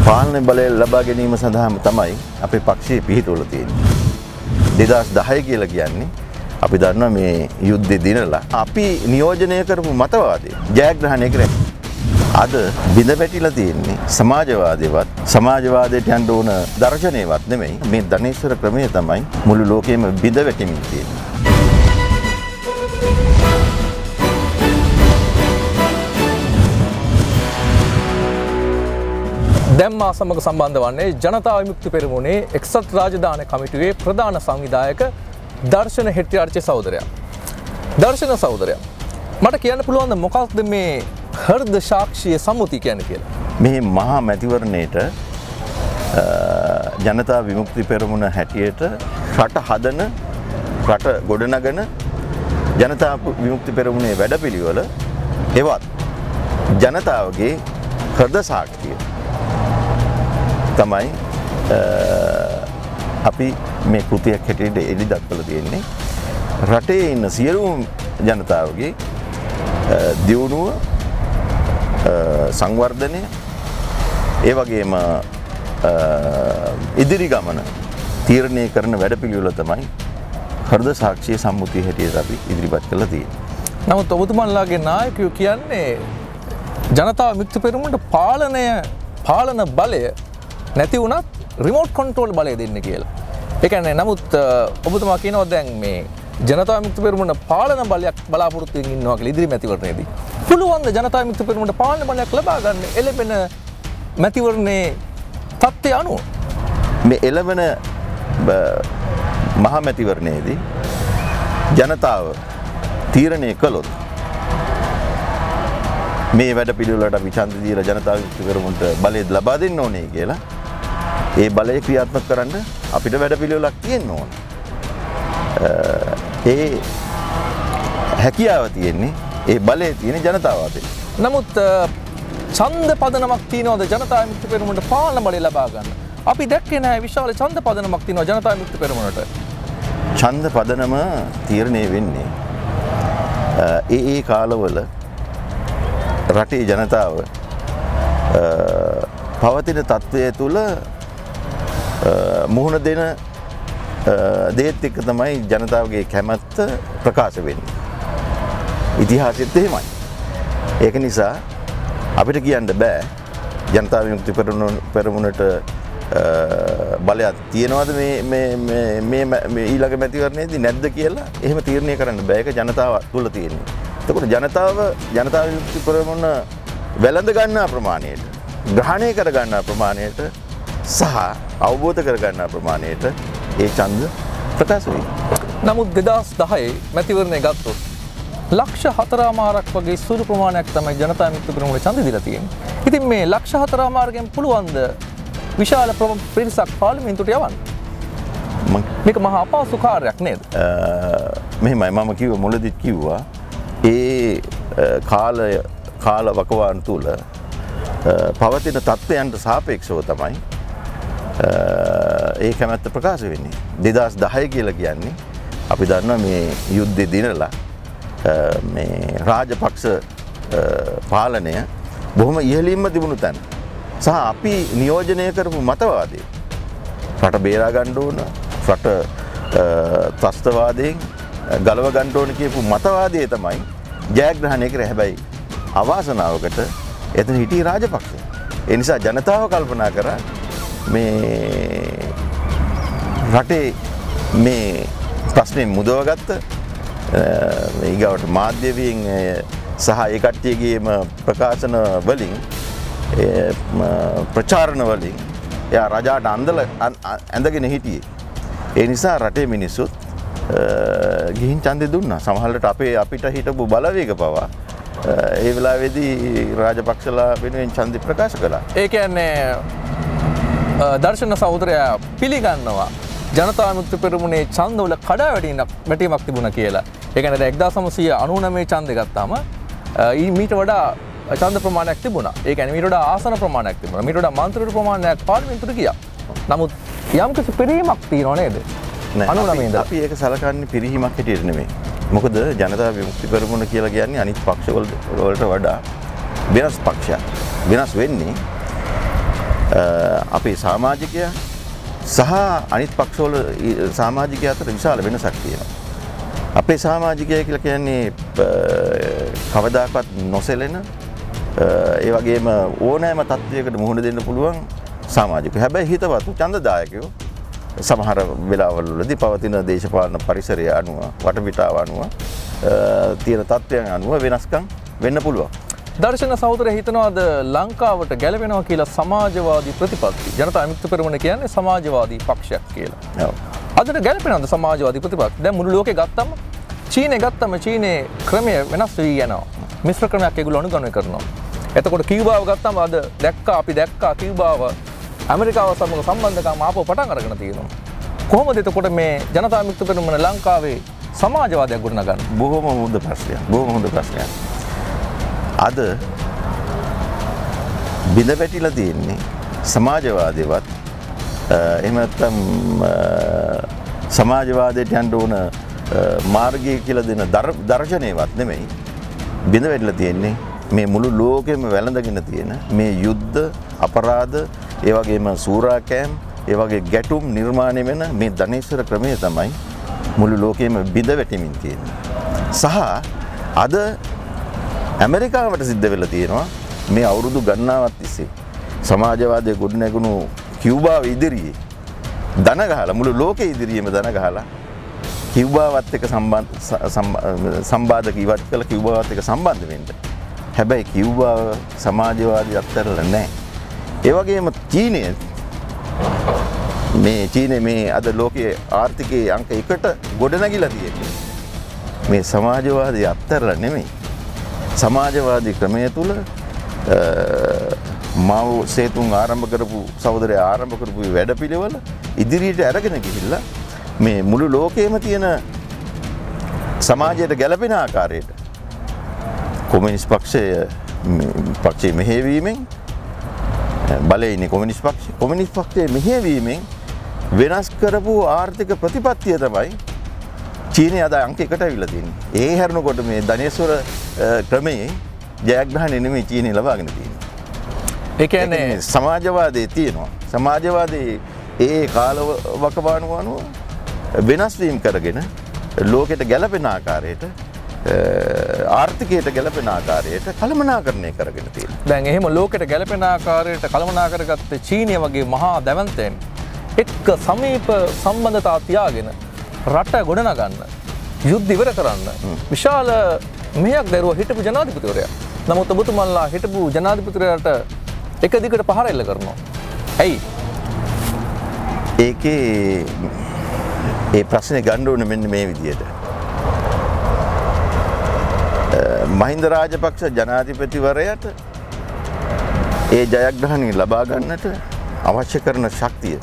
පාලන බලය ලබා ගැනීම සඳහාම තමයි අපේ පක්ෂයේ පිහිටවල තියෙන්නේ. 2010 කියලා කියන්නේ අපි දන්නවා මේ යුද්ධය දිනලා අපි නියෝජනය කරපු මතවාදය ජයග්‍රහණය කරේ. අද බිඳ වැටිලා තියෙන්නේ සමාජවාදයට යන්න ඕන දර්ශනයවත් නෙමෙයි. මේ ධනේශ්වර ක්‍රමය තමයි මුළු ලෝකෙම බිඳ වැටෙමින් තියෙන්නේ. දැන් මා සමග සම්බන්ධ වන්නේ ජනතා විමුක්ති පෙරමුණේ එක්සත් රාජධානි කමිටුවේ ප්‍රධාන සංවිධායක දර්ශන හෙට්ටිආරච්චි සහෝදරයා. දර්ශන සහෝදරයා, මට කියන්න පුළුවන්ද මොකක්ද මේ හෘද සාක්ෂිය සම්මුතිය කියන්නේ කියලා? මේ මහා මැතිවරණයට ජනතා විමුක්ති පෙරමුණ හැටියට රට හදන, රට ගොඩනගන ජනතා විමුක්ති පෙරමුණේ වැඩපිළිවෙල හෙවත් ජනතාවගේ හෘද සාක්ෂිය තමයි අපි මේ කෘතියක් හැටියට එළි දක්වලා තියෙන්නේ. රටේ ඉන්න සියලුම ජනතාවගේ දියුණුව, සංවර්ධනය, ඒ වගේම ඉදිරි ගමන තීරණය කරන වැඩපිළිවෙල තමයි හෘද සාක්ෂිය සම්මුතිය හැටියට අපි ඉදිරිපත් කරලා තියෙන්නේ. නමුත් ඔබතුමන්ලාගේ නායකයෝ කියන්නේ ජනතා විමුක්ති පෙරමුණට පාලන බලය නැති වුණත් රිමෝට් කන්ට්‍රෝල් බලය දෙන්න කියලා. ඒ කියන්නේ නමුත් ඔබතුමා කියනවා දැන් මේ ජනතා විමුක්ති පෙරමුණ පාලන බලයක් බලාපොරොත්තු වෙමින් ඉන්නවා කියලා ඉදිරි මැතිවරණයේදී. පුළුවන් ද ජනතා විමුක්ති පෙරමුණට පාලන බලයක් ලබා ගන්න එළඹෙන මැතිවරණයේ තත්ත්වය අනුව? මේ එළඹෙන මහා මැතිවරණයේදී ජනතාව තීරණය කළොත් මේ වැඩ පිළිවෙලට අපි ඡන්ද දීලා ජනතා විමුක්ති පෙරමුණට බලය ලබා දෙන්න ඕනේ කියලා ඒ බලය ක්‍රියාත්මක කරන්න අපිට වැඩ පිළිවෙලක් තියෙන්න ඕන. ඒ හැකියාව තියෙන්නේ, ඒ බලය තියෙන්නේ ජනතාව අතේ. නමුත් ඡන්ද පදනමක් තියනවාද ජනතා විමුක්ති පෙරමුණට පාලන බලය ලබා ගන්න? අපි දැක්කේ නැහැ විශාල ඡන්ද පදනමක් තියනවා ජනතා විමුක්ති පෙරමුණට. ඡන්ද පදනම තීරණය වෙන්නේ ඒ කාලවල රටේ ජනතාව පවතින තත්ත්වය තුළ මුහුණ දෙන දේත් එක්ක තමයි ජනතාවගේ කැමැත්ත ප්‍රකාශ වෙන්නේ. ඉතිහාසෙත් එහෙමයි. ඒක නිසා අපිට කියන්න බෑ ජනතා විමුක්ති පෙරමුණට බලයක් තියනවාද මේ ඊළඟ මැතිවරණයේදී නැද්ද කියලා එහෙම තීරණය කරන්න බෑ. ඒක ජනතාව තුළ තියෙන්නේ. එතකොට ජනතා විමුක්ති පෙරමුණ වැළඳ ගන්නා ප්‍රමාණයට, ග්‍රහණය කර ගන්නා ප්‍රමාණයට සහ අවබෝධ කර ගන්නා ප්‍රමාණයට ඒ ඡන්ද ප්‍රකාශ වෙයි. නමුත් 2010 මැතිවරණය ගත්තොත් ලක්ෂ 4.5ක් වගේ සුළු ප්‍රමාණයක් තමයි ජනතා විමුක්ති පෙරමුණ ඡන්ද දීලා තියෙන්නේ. ඉතින් මේ ලක්ෂ 4.5කින් පුළුවන් ද විශාල පිරිසක් පාර්ලිමේන්තුවට යවන්න? මේක මහා අපහසු කාර්යයක් නේද? මෙහෙමයි මම මුලදීත් කිව්වා ඒ කාල වකවාන් තුල පවතින තත්ත්වයන්ට සාපේක්ෂව තමයි ඒ කැමැත්ත ප්‍රකාශ වෙන්නේ. 2010 කියලා කියන්නේ අපි දන්නවා මේ යුද්ධය දිනලා මේ රාජපක්ෂ පාලනය බොහොම ඉහළින්ම තිබුණු තැන. සහ අපි නියෝජනය කරපු මතවාදය රට බේරා ගන්න ඕන, රට ත්‍රස්තවාදයෙන් ගලව ගන්න ඕන කියපු මතවාදය තමයි ජයග්‍රහණය කරේ. හැබැයි අවාසනාවකට එතන හිටියේ රාජපක්ෂ. ඒ නිසා ජනතාව කල්පනා කරා මේ රටේ මේ ප්‍රශ්නේ මුදවගත්ත මේ ඊගවට මාධ්‍යවලින් සහ ඒ කට්ටියගේම ප්‍රකාශන වලින් ප්‍රචාරණ වලින් එයා රජාට ඇඳගෙන හිටියේ. ඒ නිසා රටේ මිනිස්සුත් ගිහින් ඡන්දෙ දුන්නා. සමහරවිට අපිට හිටපු බලවේග පවා ඒ වෙලාවේදී රාජපක්ෂලා වෙනුවෙන් ඡන්දෙ ප්‍රකාශ කළා. ඒ කියන්නේ දර්ශන සහෝදරයා පිළිගන්නවා ජනතා විමුක්ති පෙරමුණේ ඡන්දවල කඩාවැටීමක් තිබුණා කියලා. ඒ කියන්නේ දැන් 1999 ඡන්දෙ ගත්තාම මීට වඩා ඡන්ද ප්‍රමාණයක් තිබුණා. ඒ කියන්නේ මීට වඩා ආසන ප්‍රමාණයක් තිබුණා. මීට වඩා මන්ත්‍රීවරු ප්‍රමාණයක් පාර්ලිමේන්තුවට ගියා. නමුත් යම්කිසි පිරීමක් තියෙනව නේද? 99 ඉඳලා. අපි ඒක සලකන්නේ පිරීමක් හැටියට නෙමෙයි. මොකද ජනතා විමුක්ති පෙරමුණ කියලා කියන්නේ අනිත් පක්ෂ වලට වඩා වෙනස් පක්ෂයක්. වෙනස් වෙන්නේ අපේ සමාජිකයා සහ අනිත් පක්ෂවල සමාජිකයා අතර විශාල වෙනසක් තියෙනවා. අපේ සමාජිකයා කියලා කියන්නේ කවදාකවත් නොසැලෙන ඒ වගේම ඕනෑම තත්ත්වයකට මුහුණ දෙන්න පුළුවන් සමාජිකයෝ. හැබැයි හිතවත් ඡන්දදායකයෝ සමහර වෙලාවල් වලදී පවතින දේශපාලන පරිසරය අනුව වටපිටාව අනුව තියෙන තත්ත්වයන් අනුව වෙනස්කම් වෙන්න පුළුවන්. දර්ශන සහෝදරය හිතනවාද ලංකාවට ගැලවෙනවා කියලා සමාජවාදී ප්‍රතිපත්ති? ජනතා විමුක්ති පෙරමුණ කියන්නේ සමාජවාදී පක්ෂයක් කියලා. ඔව්. අදට ගැලපෙනවද සමාජවාදී ප්‍රතිපත්ති? දැන් මුළු ලෝකේ ගත්තම චීනේ ගත්තම චීනේ ක්‍රමය වෙනස් වී යනවා. මිශ්‍ර ක්‍රමයක් ඒගොල්ලෝ අනුගමනය කරනවා. එතකොට කියුබාව ගත්තම අද අපි දැක්කා කියුබාව ඇමරිකාව සමග සම්බන්ධකම් ආපහු පටන් අරගෙන තියෙනවා. කොහොමද එතකොට මේ ජනතා විමුක්ති පෙරමුණ ලංකාවේ සමාජවාදයක් ගොඩනගන්නේ? බොහොම හොඳ ප්‍රශ්නයක්. අද බිඳ වැටිලා තියෙන්නේ සමාජවාදේවත් එහෙම නැත්නම් සමාජවාදයට යන්න ඕන මාර්ගය කියලා දෙන දර්ශනයවත් නෙමෙයි. බිඳ වැටිලා තියෙන්නේ මේ මුළු ලෝකෙම වැළඳගෙන තියෙන මේ යුද්ධ අපරාධ ඒ වගේම සූරාකෑම් ඒ වගේ ගැටුම් නිර්මාණය වෙන මේ ධනේශ්වර ක්‍රමය තමයි මුළු ලෝකෙම බිඳ වැටෙමින් තියෙන්නේ. සහ අද ඇමරිකාවට සිද්ධ වෙලා තියෙනවා මේ අවුරුදු ගණනාවක් තිස්සේ සමාජවාදයේ ගොඩනැගුණු කියුබාව ඉදිරියේ දන ගහලා මුළු ලෝකෙ ඉදිරියේම දන ගහලා කියුබාවත් එක්ක සම්බාධක ඉවත් කළ කියුබාවත් එක්ක සම්බන්ධ වෙන්න. හැබැයි කියුබාව සමාජවාදී අත්හැරලා නැහැ. ඒ වගේම චීනේ මේ අද ලෝකයේ ආර්ථිකයේ අංක 1ට ගොඩනැගිලා තියෙන්නේ මේ සමාජවාදී අත්හැරලා නෙමෙයි. සමාජවාදී ක්‍රමය තුල මාව සේතුන් ආරම්භ කරපු සහෝදරයා ආරම්භ කරපු වැඩපිළිවෙල ඉදිරියට අරගෙන ගිහිල්ලා මේ මුළු ලෝකෙම තියෙන සමාජයට ගැළපෙන ආකාරයට කොමියුනිස්ට් පක්ෂයේ මෙහෙයවීමෙන් බලයේ ඉන්නේ කොමියුනිස්ට් පක්ෂයේ මෙහෙයවීමෙන් වෙනස් කරපු ආර්ථික ප්‍රතිපත්තිය තමයි චීනය අද අංක 1ට අවිලා තියෙන්නේ. ඒ හැරෙනකොට මේ ධනේශ්වර ක්‍රමයේ ජයග්‍රහණය නෙමෙයි චීනය ලබාගෙන තියෙන්නේ. ඒ කියන්නේ සමාජවාදයේ තියෙනවා. සමාජවාදී ඒ කාලවකවානුව අනුව වෙනස් වීම කරගෙන ලෝකෙට ගැළපෙන ආකාරයට ආර්ථිකයට ගැළපෙන ආකාරයට කළමනාකරණය කරගෙන තියෙනවා. දැන් එහෙම ලෝකෙට ගැළපෙන ආකාරයට කළමනා කරගත්ත චීනය වගේ මහා දැවැන්තයන් එක්ක සමීප සම්බන්ධතා තියාගෙන රට ගොඩනගන්න යුද්ධ ඉවර කරන්න විශාල මෙහෙයක් දරුවා හිටපු ජනාධිපතිවරයා. නමුත් ඔබතුමන්ලා හිටපු ජනාධිපතිවරයාට එක දිගට පහර එල්ල කරනවා. ඇයි? ඒකේ ඒ ප්‍රශ්නේ ගන්න ඕනේ මෙන්න මේ විදියට. මහින්ද රාජපක්ෂ ජනාධිපතිවරයාට ඒ ජයග්‍රහණය ලබා ගන්නට අවශ්‍ය කරන ශක්තිය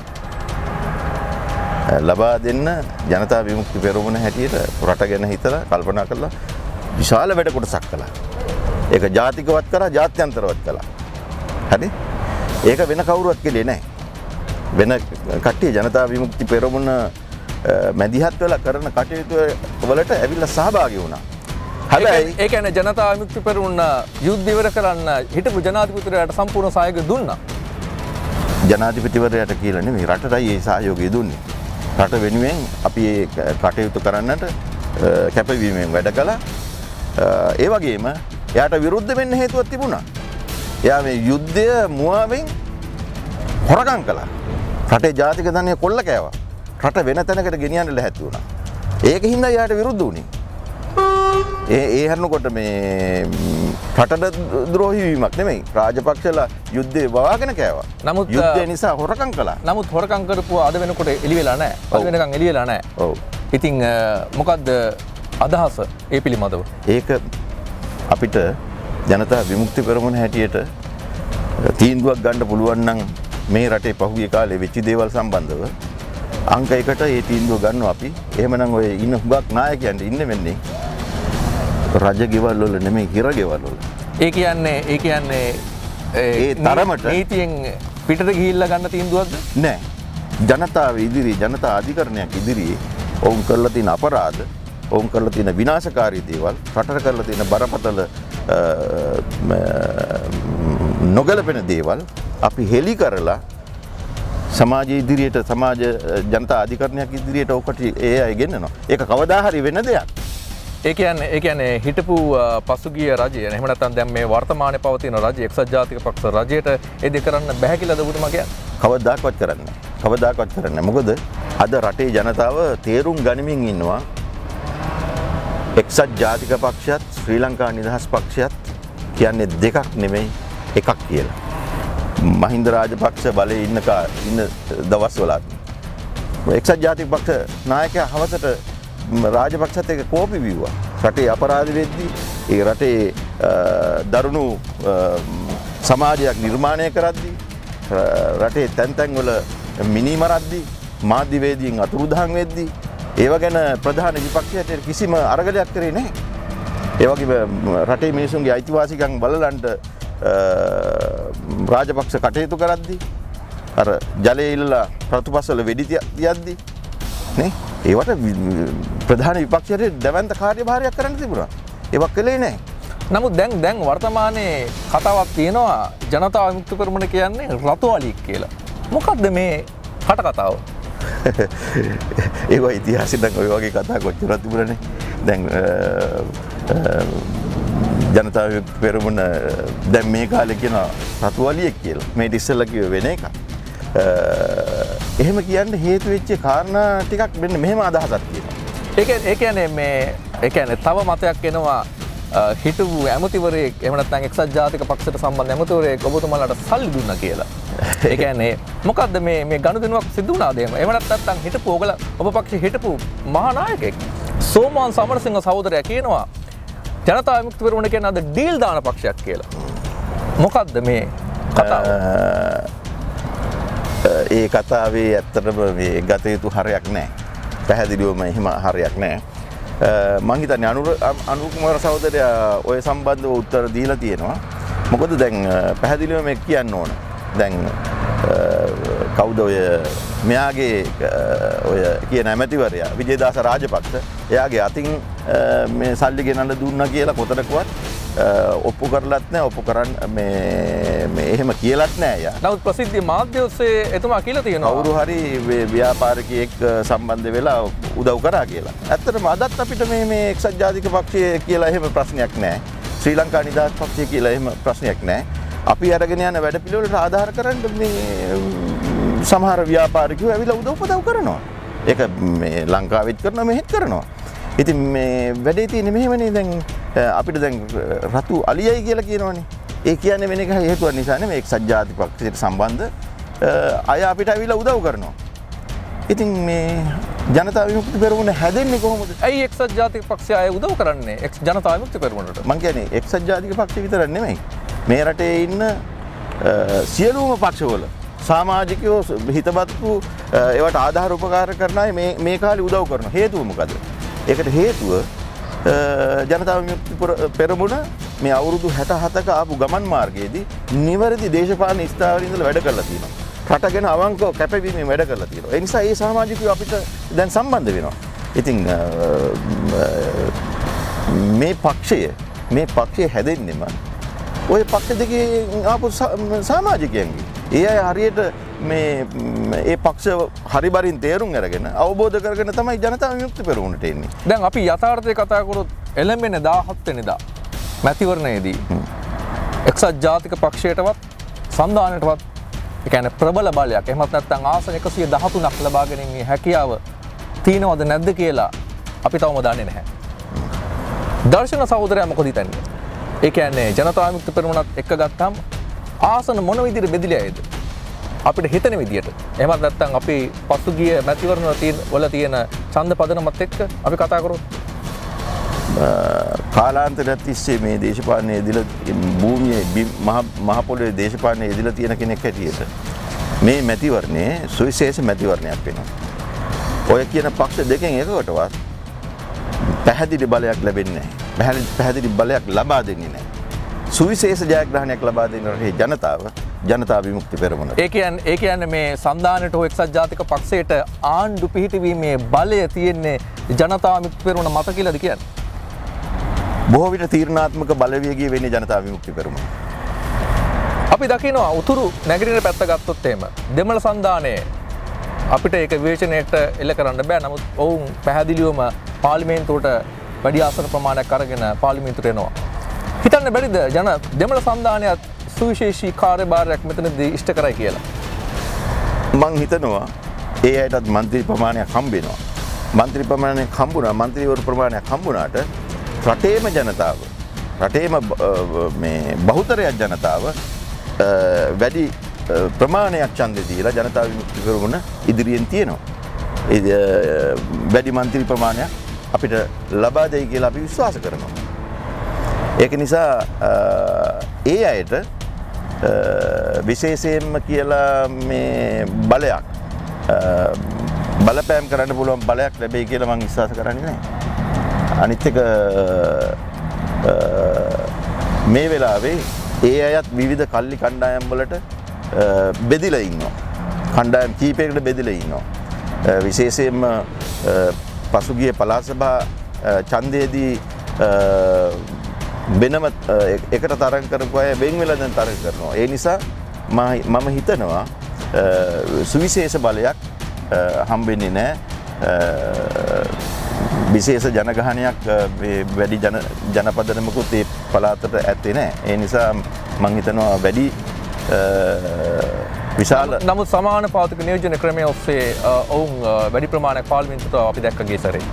ලබා දෙන්න ජනතා විමුක්ති පෙරමුණ හැටියට රට ගැන හිතලා කල්පනා කරලා විශාල වැඩ කොටසක් කළා. ඒක ජාතිකවත් කරා, ජාත්‍යන්තරවත් කළා. හරි? ඒක වෙන කවුරුවත් කෙලේ නැහැ. වෙන කට්ටිය ජනතා විමුක්ති පෙරමුණ මැදිහත් වෙලා කරන කටයුතු වලට ඇවිල්ලා සහභාගී වුණා. හැබැයි ඒ කියන්නේ ජනතා විමුක්ති පෙරමුණ යුද්ධ ඉවර කරන්න හිටපු ජනාධිපතිවරයාට සම්පූර්ණ සහයෝගය දුන්නා. ජනාධිපතිවරයාට කියලා නෙමෙයි රටටයි ඒ සහයෝගය දුන්නේ. රට වෙනුවෙන් අපි ඒ කටයුතු කරන්නට කැපවීමෙන් වැඩ කළා. ඒ වගේම එයාට විරුද්ධ වෙන්න හේතුවක් තිබුණා. එයා මේ යුද්ධය මුවාවෙන් හොරකම් කළා. රටේ ජාතික ධනය කොල්ල කෑවා. රට වෙන තැනකට ගෙනියන්න ලැහැත්ති වුණා. ඒකින් හින්දා එයාට විරුද්ධ වුණේ. ඒ හරනකොට මේ රටට ද්‍රෝහී වීමක් නෙමෙයි. රාජපක්ෂලා යුද්ධේ වවාගෙන කෑවා. නමුත් යුද්ධය නිසා හොරකම් කළා. නමුත් හොරකම් කරපුවා අද වෙනකොට එළි වෙලා නැහැ. අද වෙනකන් එළි වෙලා නැහැ. ඔව්. ඉතින් මොකද්ද අදහස ඒ පිළිබඳව? ඒක අපිට ජනතා විමුක්ති පෙරමුණ හැටියට තීන්දුවක් ගන්න පුළුවන් නම් මේ රටේ පහුගිය කාලේ වෙච්ච දේවල් සම්බන්ධව අංක 1ට ඒ තීන්දුව ගන්නවා අපි. එහෙමනම් ඔය ඉන්න හුඟක් නායකයන්ට ඉන්න වෙන්නේ රජ ගෙවල් වල නෙමෙයි හිර ගෙවල් වල. ඒ කියන්නේ ඒ තරමට නීතියෙන් පිටට ගිහිල්ලා ගන්න තීන්දුවක්ද? නෑ. ජනතාව ඉදිරියේ ජනතා අධිකරණයක් ඉදිරියේ ඔවුන් කරලා තියෙන අපරාධ, ඔවුන් කරලා තියෙන විනාශකාරී දේවල්, රටට කරලා තියෙන බරපතල නොගැලපෙන දේවල් අපි හෙලි කරලා සමාජ ඉදිරියට සමාජ ජනතා අධිකරණයක් ඉදිරියට ඔකට ඒ අය ගෙන්නනවා. ඒක කවදා හරි වෙන දෙයක්. ඒ කියන්නේ හිටපු පසුගිය රජය එහෙම නැත්නම් දැන් මේ වර්තමානයේ පවතින රජය එක්සත් ජාතික පක්ෂ රජයට ඒ දෙක කරන්න බැහැ කියලාද ඔබතුමා කියන්නේ? කවදාකවත් කරන්නේ නැහැ. කවදාකවත් කරන්නේ නැහැ. මොකද අද රටේ ජනතාව තේරුම් ගනිමින් ඉන්නවා එක්සත් ජාතික පක්ෂයත් ශ්‍රී ලංකා නිදහස් පක්ෂයත් කියන්නේ දෙකක් නෙමෙයි එකක් කියලා. මහින්ද රාජපක්ෂ බලයේ ඉන්න දවස්වලත් එක්සත් ජාතික පක්ෂ නායකයා හවසට රාජපක්ෂත් එක්ක කෝපි බිව්වා. රටේ අපරාධ වෙද්දී ඒ රටේ දරුණු සමාජයක් නිර්මාණය කරද්දී රටේ තැන් තැන් වල මිනි මරද්දී මාධ්‍යවේදීන් අතුරුදහන් වෙද්දී ඒව ගැන ප්‍රධාන විපක්ෂයට කිසිම අරගලයක් කරේ නැහැ. ඒ වගේම රටේ මිනිසුන්ගේ අයිතිවාසිකම් බලලන්ට රාජපක්ෂ කටයුතු කරද්දී අර ජලය ඉල්ලලා ප්‍රතිපස්සල වෙඩි තියද්දී නේ ඒවට ප්‍රධාන විපක්ෂයට දැවැන්ත කාර්යභාරයක් කරන්න තිබුණා. ඒවක් කළේ නැහැ. නමුත් දැන් වර්තමානයේ කතාවක් තියෙනවා ජනතා විමුක්ති පෙරමුණ කියන්නේ රතුවලික් කියලා. මොකක්ද මේ කතාව? ඒවා ඉතිහාසෙන් දැන් ඔය වගේ කතා කොච්චරක් තිබුණානේ. දැන් ජනතා විමුක්ති පෙරමුණ දැන් මේ කාලේ කියන රතුවලියෙක් කියලා. මේ ඉස්සෙල්ලා කිව්ව වෙන එකක්. එහෙම කියන්න හේතු වෙච්ච කාරණා ටිකක් මෙන්න මෙහෙම අදහසක් තියෙනවා. ඒ කියන්නේ තව මතයක් එනවා හිටපු ඇමතිවරයෙක් එහෙම නැත්නම් එක්සත් ජාතික පක්ෂයට සම්බන්ධ ඇමතිවරයෙක් ඔබතුමාලාට සල්ලි දුන්නා කියලා. ඒ කියන්නේ මොකද්ද මේ ගනුදෙනුවක් සිදු වුණාද එහෙම? එහෙම නැත්නම් හිටපු ඔබ පක්ෂයේ හිටපු මහා නායකයෙක් සෝමන් සමරසිංහ සහෝදරයා කියනවා ජනතා විමුක්ති පෙරමුණ කියන්නේ අද ඩීල් දාන පක්ෂයක් කියලා. මොකද්ද මේ කතාව? ඒ කතාවේ ඇත්තටම මේ ගත යුතු හරයක් නැහැ. පැහැදිලිවම එහෙම හරයක් නැහැ. මම හිතන්නේ අනුර කුමාර සහෝදරයා ඔය සම්බන්ධව උත්තර දීලා තියෙනවා. මොකද දැන් පැහැදිලිවම මේක කියන්න ඕන. දැන් කවුද ඔය මෙයාගේ ඔය කියන ඇමතිවරයා විජේදාස රාජපක්ෂ එයාගේ අතින් මේ සල්ලි ගෙනල්ලා දුන්නා කියලා කොතනකවත් ඔප්පු කරලත් නැහැ. ඔප්පු කරන්න මේ එහෙම කියලත් නැහැ යා. නමුත් ප්‍රසිද්ධ මාධ්‍ය ඔස්සේ එතුමා කියලා තියෙනවා කවුරු හරි ව්‍යාපාරිකයෙක් සම්බන්ධ වෙලා උදව් කරා කියලා. ඇත්තටම අදත් අපිට මේ එක්සත් ජාතික පක්ෂය කියලා එහෙම ප්‍රශ්නයක් නැහැ. ශ්‍රී ලංකා නිදහස් පක්ෂය කියලා එහෙම ප්‍රශ්නයක් නැහැ. අපි අරගෙන යන වැඩපිළිවෙලට ආධාර කරන්න මේ සමහර ව්‍යාපාරිකයෝ ඇවිල්ලා උදව් කරනවා. ඒක මේ ලංකාවෙත් කරනවා මෙහෙත් කරනවා. ඉතින් මේ වැඩේ තියෙන්නේ මෙහෙමනේ. දැන් අපිට දැන් රතු අලියයි කියලා කියනවනේ. ඒ කියන්නේ වෙන එක හේතුවක් නිසා නෙමෙයි. එක්සත් ජාතික පක්ෂයට සම්බන්ධ අය අපිට ඇවිල්ලා උදව් කරනවා. ඉතින් මේ ජනතා විමුක්ති පෙරමුණ හැදෙන්නේ කොහොමද? ඇයි එක්සත් ජාතික පක්ෂය අය උදව් කරන්නේ ජනතා විමුක්ති පෙරමුණට? මං කියන්නේ එක්සත් ජාතික පක්ෂය විතරක් නෙමෙයි. මේ රටේ ඉන්න සියලුම පක්ෂවල සමාජිකයෝ හිතබත්තු ඒවට ආධාර උපකාර කරන අය මේ කාලේ උදව් කරනවා. හේතුව මොකද? ඒකට හේතුව ජනතා විමුක්ති පෙරමුණ මේ අවුරුදු 67ක ආපු ගමන් මාර්ගයේදී නිවැරදි දේශපාලන ස්ථාවරවල ඉඳලා වැඩ කරලා තියෙනවා. රට ගැන අවංකව කැපවීමෙන් වැඩ කරලා තියෙනවා. ඒ නිසා ඒ සමාජිකයෝ අපිට දැන් සම්බන්ධ වෙනවා. ඉතින් මේ පක්ෂය හැදෙන්නෙම ඔය පක්ෂ දෙකේ ආපු සමාජිකයන්ගේ. ඒ අය හරියට ඒ පක්ෂ හරිබරින් තේරුම් අරගෙන අවබෝධ කරගෙන තමයි ජනතා විමුක්ති පෙරමුණට එන්නේ. දැන් අපි යථාර්ථය කතා කරොත් එළඹෙන 17 වෙනිදා මැතිවරණයේදී එක්සත් ජාතික පක්ෂයටවත් සම්දානයටවත් ඒ කියන්නේ ප්‍රබල බලයක් එහෙමත් නැත්නම් ආසන 113ක් ලබා ගැනීමේ හැකියාව තියෙනවද නැද්ද කියලා අපි තවම දන්නේ නැහැ. දර්ශන සහෝදරයා මොකද හිතන්නේ? ඒ කියන්නේ ජනතා විමුක්ති පෙරමුණත් එක්ක ගත්තාම ආසන මොන විදිහට බෙදිලාද? අපිට හිතෙන විදිහට. එහෙමත් නැත්නම් අපි පසුගිය මැතිවරණ වල තියෙන ඡන්ද පදනමත් එක්ක අපි කතා කරොත් කාලාන්තරයක් තිස්සේ මේ දේශපාලනයේ ඉදලා භූමියේ මහ පොළොවේ දේශපාලනයේ ඉදලා තියෙන කෙනෙක් හැටියට මේ මැතිවරණයේ සුවිශේෂ මැතිවරණයක් වෙනවා. ඔය කියන පක්ෂ දෙකෙන් එකකටවත් පැහැදිලි බලයක් ලැබෙන්නේ නැහැ. පැහැදිලි බලයක් ලබා දෙන්නේ නැහැ. සුවිශේෂ ජයග්‍රහණයක් ලබා දෙන රටේ ජනතා විමුක්ති පෙරමුණ. ඒ කියන්නේ මේ සම්දානයට හෝ එක්සත් ජාතික පක්ෂයට ආණ්ඩු පිහිටවීමේ බලය තියෙන්නේ ජනතා විමුක්ති පෙරමුණ මත කියලාද කියන්නේ? බොහෝ විට තීරණාත්මක බලවේගය වෙන්නේ ජනතා විමුක්ති පෙරමුණ. අපි දකිනවා උතුරු නැගිටින පැත්ත ගත්තොත් එහෙම දෙමළ සන්ධානයේ අපිට ඒක විවේචනයට එල්ල කරන්න බෑ. නමුත් ඔවුන් පැහැදිලිවම පාර්ලිමේන්තුවට වැඩි ආසන ප්‍රමාණයක් අරගෙන පාර්ලිමේන්තුවට එනවා. හිතන්න බැරිද දෙමළ සන්ධානයත් සුවිශේෂී කාර්යභාරයක් මෙතනදී ඉෂ්ට කරයි කියලා? මං හිතනවා ඒ අයටත් මන්ත්‍රී ප්‍රමාණයක් හම්බ වෙනවා. මන්ත්‍රී ප්‍රමාණයක් හම්බුණා, මන්ත්‍රීවරු ප්‍රමාණයක් හම්බුණාට රටේම ජනතාව, රටේම මේ බහුතරයක් ජනතාව වැඩි ප්‍රමාණයක් ඡන්දෙ දීලා ජනතා විමුක්ති පෙරමුණ ඉදිරියෙන් තියෙනවා. වැඩි මන්ත්‍රී ප්‍රමාණයක් අපිට ලබා දෙයි කියලා අපි විශ්වාස කරනවා. ඒක නිසා ඒ අයට විශේෂයෙන්ම කියලා මේ බලයක් බලපෑම් කරන්න පුළුවන් බලයක් ලැබෙයි කියලා මම විශ්වාස කරන්නේ නැහැ. අනිත් එක මේ වෙලාවේ ඒ අයත් විවිධ කල්ලි කණ්ඩායම් වලට බෙදිලා ඉන්නවා. කණ්ඩායම් කීපයකට බෙදිලා ඉන්නවා. විශේෂයෙන්ම පසුගිය පළාත් සභා ඡන්දයේදී වෙනම එකට තරඟ කරපු අය වෙන් වෙලා දැන් තරඟ කරනවා. ඒ නිසා මම හිතනවා සුවිශේෂ බලයක් හම්බෙන්නේ නැහැ. විශේෂ ජනගහනයක් වැඩි ජනපදනමකුත් ඒ පළාතට ඇත්තේ නැහැ. ඒ නිසා මම හිතනවා වැඩි විශාල නමුත් සමාන පාතික නියෝජන ක්‍රමය ඔස්සේ ඔවුන් වැඩි ප්‍රමාණයක් පාර්ලිමේන්තුවට අපි දැක්ක ගිය සැරේ.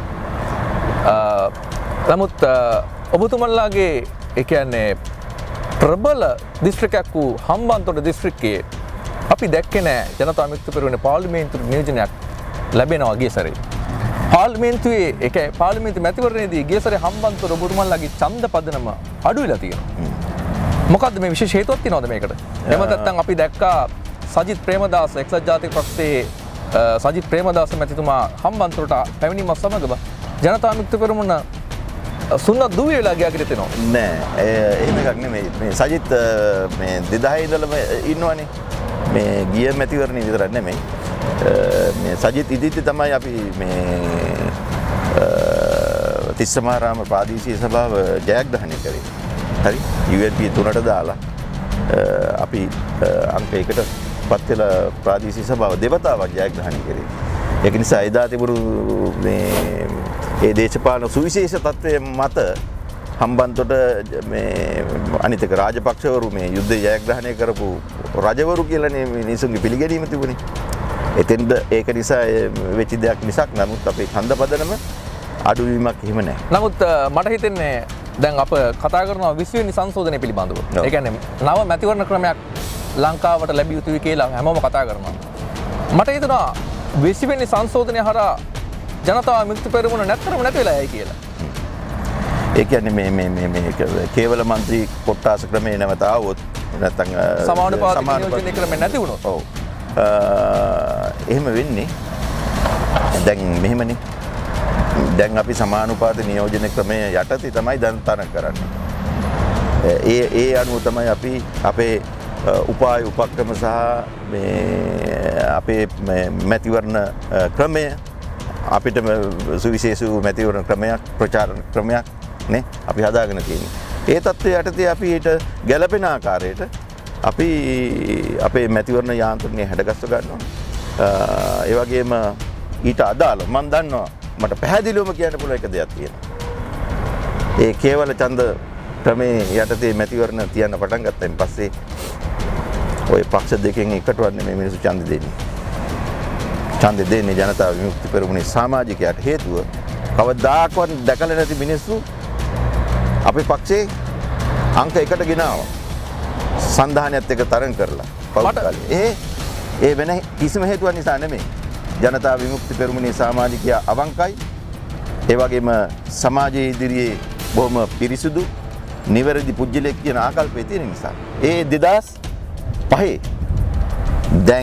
නමුත් ඔබතුමන්ලාගේ ඒ කියන්නේ ප්‍රබල දිස්ත්‍රික්කයක් වූ හම්බන්තොට දිස්ත්‍රික්කයේ අපි දැක්කේ නෑ ජනතා විමුක්ති පෙරමුණේ පාර්ලිමේන්තු නියෝජනයක් ලැබෙනවා ගිය සැරේ. පාර්ලිමේන්තුවේ ඒ කියන්නේ පාර්ලිමේන්තු මැතිවරණයේදී ගිය සැරේ හම්බන්තොට ඔබතුමන්ලාගේ ඡන්ද පදනම අඩු වෙලා තියෙනවා. මොකද්ද මේ විශේෂ හේතුවක් තියෙනවද මේකට? එහෙම නැත්නම් අපි දැක්කා සජිත් ප්‍රේමදාස එක්සත් ජාතික පක්ෂයේ සජිත් ප්‍රේමදාස මැතිතුමා හම්බන්තොට පැමිණීම සමගම ජනතා විමුක්ති පෙරමුණ සුන්නත් දුවේ වෙලා ගියා කියලා තේනවා. නෑ එහෙම එකක් නෙමෙයි. මේ සජිත් මේ 2000 ඉඳලම ඉන්නවනේ. මේ ගිය මැතිවරණේ විතරක් නෙමෙයි. මේ සජිත් ඉදිරියේ තමයි අපි මේ තිස්සමාරාම ප්‍රාදේශීය සභාව ජයග්‍රහණය කරේ. හරි UNP 3ට දාලා අපි අංක 1ට පත් වෙලා ප්‍රාදේශීය සභාව දෙවතාවක් ජයග්‍රහණය කරේ. ඒක නිසා එදා තිබුණු මේ ඒ දේශපාලන සුවිශේෂ තත්ත්වයේ මත හම්බන්තොට මේ අනිත් එක රාජපක්ෂවරු මේ යුද්ධය ජයග්‍රහණය කරපු රජවරු කියලානේ මිනිසුන්ගේ පිළිගැනීම තිබුණේ. එතෙන්ද ඒක නිසා වෙච්ච දෙයක් මිසක් නමුත් අපේ ඡන්ද පදනම අඩුවීමක් එහෙම නැහැ. නමුත් මට හිතෙන්නේ දැන් අප කතා කරනවා 20 වෙනි සංශෝධනය පිළිබඳව. ඒ කියන්නේ නව මැතිවරණ ක්‍රමයක් ලංකාවට ලැබිය යුතුයි කියලා හැමෝම කතා කරනවා. මට හිතෙනවා 20 වෙනි සංශෝධනය හරහා ජනතා විමුක්ති පෙරමුණ නැත්තරම නැති වෙලා යයි කියලා. ඒ කියන්නේ මේ කේවල മന്ത്രി කොට්ටාස ක්‍රමේ නැවත ආවොත් නැත්නම් සමානුපාතික නියෝජනය ක්‍රමේ නැති වුණොත් ඔව් එහෙම වෙන්නේ. දැන් මෙහෙමනේ. දැන් අපි සමානුපාත නියෝජන ක්‍රමය යටතේ තමයි දැන් තරඟ කරන්නේ. ඒ අනුව තමයි අපි අපේ උපාය උපක්‍රම සහ මේ අපේ මැතිවරණ ක්‍රමය අපිට සුවිශේෂ මැතිවරණ ක්‍රමයක් ප්‍රචාරණ ක්‍රමයක් නේ අපි හදාගෙන තියෙන්නේ. ඒ තත්ත්වය යටතේ අපි ඊට ගැළපෙන ආකාරයට අපි අපේ මැතිවරණ යාන්ත්‍රණය හැඩගස්ව ගන්නවා. ඒ වගේම ඊට අදාළ මම දන්නවා මට පැහැදිලිවම කියන්න පුළුවන් එක දෙයක් තියෙනවා. ඒ කේවල ඡන්ද ක්‍රමේ යටතේ මැතිවරණ තියන්න පටන් ගත්තයින් පස්සේ ওই පක්ෂ දෙකෙන් එකටවත් නෙමෙයි මිනිස්සු ඡන්ද දෙන්නේ. ඡන්ද දෙන්නේ ජනතා විමුක්ති පෙරමුණේ සමාජිකයාට හේතුව කවදාකවත් දැකලා නැති මිනිස්සු අපේ පක්ෂේ අංක 1ට ගෙනාවා. සන්ධානයත් එක්ක තරඟ කරලා. පෞද්ගලික ඒ වෙන කිසිම හේතුවක් නිසා නෙමෙයි. ජනතා විමුක්ති පෙරමුණේ සමාජිකයා අවංකයි. ඒ වගේම සමාජයේ ඉදිරියේ බොහොම පිරිසුදු නිවැරදි පුජ්‍යලෙක් කියන ආකල්පය තියෙන නිසා. ඒ 2005 දැන්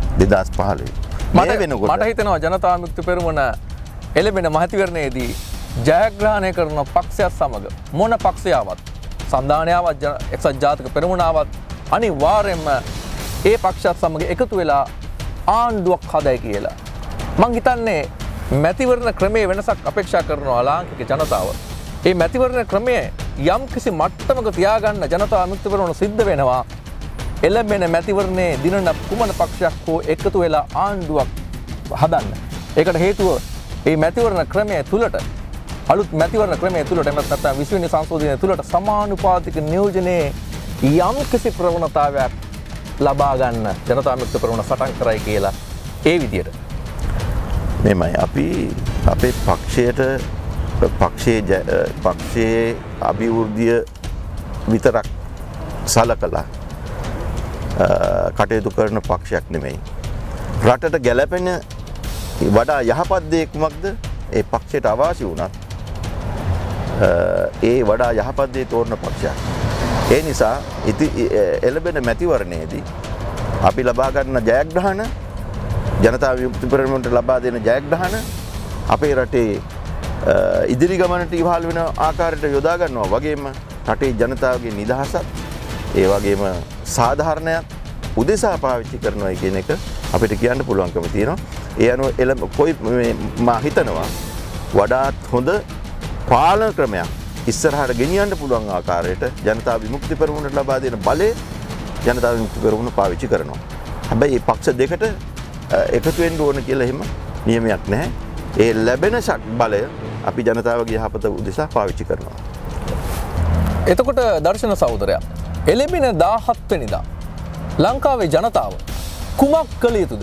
2015 මට හිතෙනවා ජනතා විමුක්ති පෙරමුණ එළඹෙන මහතිවරණයේදී ජයග්‍රහණය කරන පක්ෂයත් සමග මොන පක්ෂයාවත් සන්ධානයාවත් එක්සත් ජාතික පෙරමුණාවත් අනිවාර්යයෙන්ම ඒ පක්ෂයත් සමග එකතු වෙලා ආණ්ඩුවක් හදයි කියලා. මං හිතන්නේ මැතිවරණ ක්‍රමයේ වෙනසක් අපේක්ෂා කරනවා ලාංකික ජනතාව. මේ මැතිවරණ ක්‍රමය යම් කිසි මට්ටමක තියාගන්න ජනතා විමුක්ති පෙරමුණ සිද්ධ වෙනවා. එළඹෙන මැතිවරණයේ දිනන කුමන පක්ෂයක් හෝ එකතු වෙලා ආණ්ඩුවක් හදන්න. ඒකට හේතුව මේ මැතිවරණ ක්‍රමය තුලට අලුත් මැතිවරණ ක්‍රමය තුලට එමත් නැත්නම් 20 වෙනි සංශෝධනය තුලට සමානුපාතික නියෝජනයේ යම් කිසි ප්‍රවණතාවයක් ලබා ගන්න ජනතා විමුක්ති පෙරමුණ සටන් කරයි කියලා ඒ විදියට මෙමය අපි අපේ පක්ෂයේ අභිවෘද්ධිය විතරක් සලකලා කටයුතු කරන පක්ෂයක් නෙමෙයි. රටට ගැළපෙන වඩා යහපත් දේ කුමක්ද? ඒ පක්ෂයට අවාසි වුණත් ඒ වඩා යහපත් දේ තෝරන පක්ෂයක්. ඒ නිසා එළඹෙන මැතිවරණයේදී අපි ලබා ගන්න ජයග්‍රහණ ජනතා විමුක්ති පෙරමුණට ලබා දෙන ජයග්‍රහණ අපේ රටේ ඉදිරි ගමනට ඉවහල් වෙන ආකාරයට යොදා ගන්නවා වගේම රටේ ජනතාවගේ නිදහසත් ඒ වගේම සාධාරණයක් උදෙසා පාවිච්චි කරනවා කියන එක අපිට කියන්න පුළුවන්කම තියෙනවා. ඒ අනුව මා හිතනවා වඩාත් හොඳ පාලන ක්‍රමයක් ඉස්සරහට ගෙනියන්න පුළුවන් ආකාරයට ජනතා විමුක්ති පෙරමුණට ලබා දෙන බලය ජනතා විමුක්ති පෙරමුණ පාවිච්චි කරනවා. හැබැයි මේ පක්ෂ දෙකට එකතු වෙන්න ඕන කියලා එහෙම නියමයක් නැහැ. ඒ ලැබෙන බලය අපි ජනතාවගේ යහපත උදෙසා පාවිච්චි කරනවා. එතකොට දර්ශන සහෝදරයා එළඹෙන 17 වෙනිදා ලංකාවේ ජනතාව කුමක් කළ යුතුද?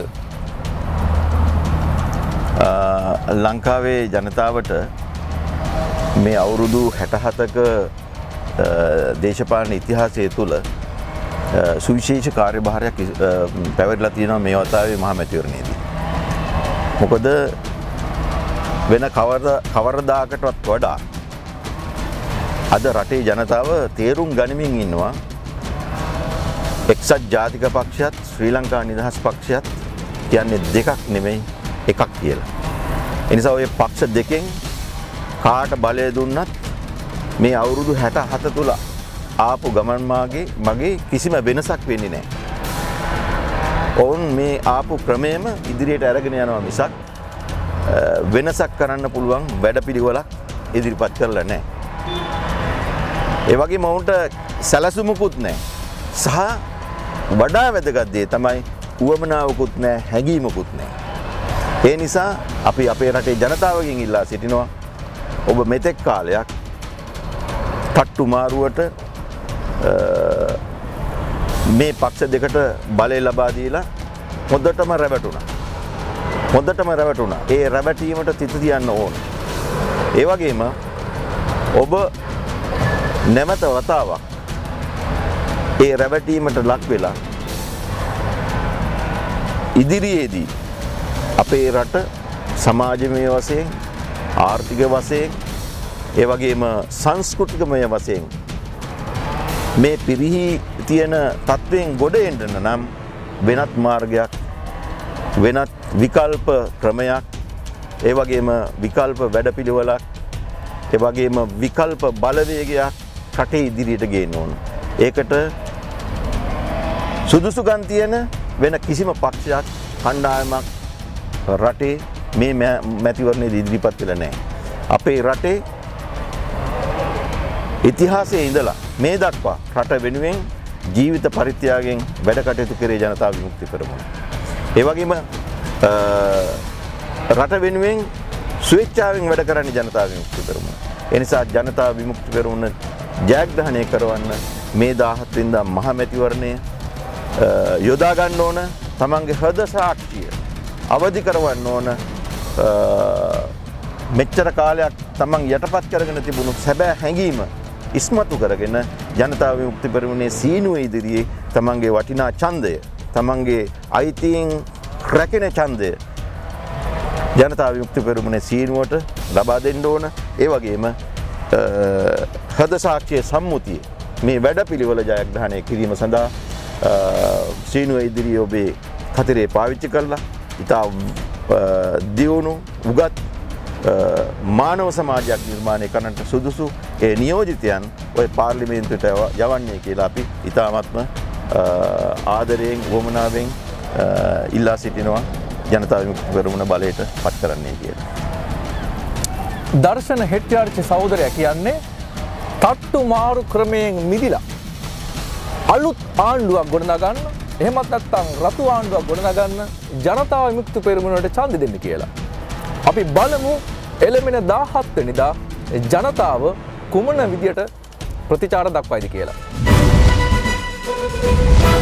ලංකාවේ ජනතාවට මේ අවුරුදු 67ක දේශපාලන ඉතිහාසය තුළ සුවිශේෂ කාර්යභාරයක් පැවැත්ලා තියෙනවා මේ වතාවේ මහා මැතිවරණයේදී. මොකද වෙන කවරදාකටවත් වඩා අද රටේ ජනතාව තේරුම් ගනිමින් ඉන්නවා එක්සත් ජාතික පක්ෂයත් ශ්‍රී ලංකා නිදහස් පක්ෂයත් කියන්නේ දෙකක් නෙමෙයි එකක් කියලා. ඒ නිසා ඔය පක්ෂ දෙකෙන් කාට බලය දුන්නත් මේ අවුරුදු 67 තුල ආපු ගමන් මගේ කිසිම වෙනසක් වෙන්නේ නැහැ. ඔවුන් මේ ආපු ක්‍රමයේම ඉදිරියට අරගෙන යනවා මිසක් වෙනසක් කරන්න පුළුවන් වැඩපිළිවෙලක් ඉදිරිපත් කරලා නැහැ. ඒ වගේම ඔවුන්ට සැලසුමකුත් නැහැ. සහ වඩා වැදගත් දේ තමයි උවමනාවකුත් නැහැ, හැඟීමකුත් නැහැ. ඒ නිසා අපි අපේ රටේ ජනතාවගෙන් ඉල්ලා සිටිනවා ඔබ මෙතෙක් කාලයක් තට්ටු මාරුවට මේ පක්ෂ දෙකට බලය ලබා දීලා හොඳටම රැවටුණා. ඒ රැවටීමට තිත තියන්න ඕන. ඒ වගේම ඔබ නැවත වතාවක් ඒ රැවටීමට ලක් වෙලා ඉදිරියේදී අපේ රට සමාජමය වශයෙන් ආර්ථික වශයෙන් ඒ වගේම සංස්කෘතිකමය වශයෙන් මේ පිරිහි තියෙන තත්වයෙන් ගොඩ එන්න නම් වෙනත් මාර්ගයක් වෙනත් විකල්ප ක්‍රමයක් ඒ වගේම විකල්ප වැඩපිළිවෙලක් ඒ වගේම විකල්ප බලවේගයක් රටේ ඉදිරියට ගේන්න ඕන. ඒකට සුදුසුකම් තියෙන වෙන කිසිම පක්ෂයක් කණ්ඩායමක් රටේ මේ මැතිවරණයේ ඉදිරිපත් වෙලා නැහැ. අපේ රටේ ඉතිහාසයේ ඉඳලා මේ දක්වා රට වෙනුවෙන් ජීවිත පරිත්‍යාගයෙන් වැඩ කටයුතු කරේ ජනතා විමුක්ති පෙරමුණ. ඒ වගේම රට වෙනුවෙන් ස්වේච්ඡාවෙන් වැඩ කරන්නේ ජනතා විමුක්ති පෙරමුණ. ඒ නිසා ජනතා විමුක්ති පෙරමුණ ජයග්‍රහණය කරවන්න මේ 17 වෙනිදා මහ මැතිවරණය යොදා ගන්න ඕන. තමන්ගේ හෘද සාක්ෂිය අවදි කරවන්න ඕන. මෙච්චර කාලයක් තමන් යටපත් කරගෙන තිබුණු සැබෑ හැඟීම ඉස්මතු කරගෙන ජනතා විමුක්ති පෙරමුණේ සීනුව ඉදිරියේ තමන්ගේ වටිනා ඡන්දය තමන්ගේ අයිතීන් රැකෙන ඡන්දය ජනතා විමුක්ති පෙරමුණේ සීනුවට ලබා දෙන්න ඕන. ඒ වගේම හද සාක්ෂිය සම්මුතිය මේ වැඩපිළිවෙල ජයග්‍රහණය කිරීම සඳහා සීනුව ඉදිරියේ ඔබේ කතරේ පාවිච්චි කරලා ඉතා දියුණු උගත් මානව සමාජයක් නිර්මාණය කරන්නට සුදුසු ඒ නියෝජිතයන් ඔය පාර්ලිමේන්තුවට යවන්නේ කියලා අපි ඉතාමත්ම ආදරයෙන් වමනාවෙන් ඉල්ලා සිටිනවා ජනතා විමුක්ති පෙරමුණ බලයට පත් කරන්නේ කියලා. දර්ශන හෙට්ටිආරච්චි සහෝදරයා කියන්නේ තට්ටු මාරු ක්‍රමයෙන් මිදිලා අලුත් ආණ්ඩුවක් ගොඩනගන්න එහෙමත් නැත්නම් රතු ආණ්ඩුවක් ගොඩනගන්න ජනතා විමුක්ති පෙරමුණට ඡන්දෙ දෙන්න කියලා. අපි බලමු එළමෙන 17 වෙනිදා ජනතාව කුමන විදියට ප්‍රතිචාර දක්වයිද කියලා.